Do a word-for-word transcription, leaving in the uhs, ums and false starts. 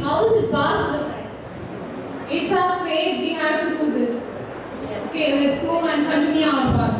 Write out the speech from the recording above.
How is it possible, guys? It's our fate, we have to do this. Yes. Okay, let's move and continue our work.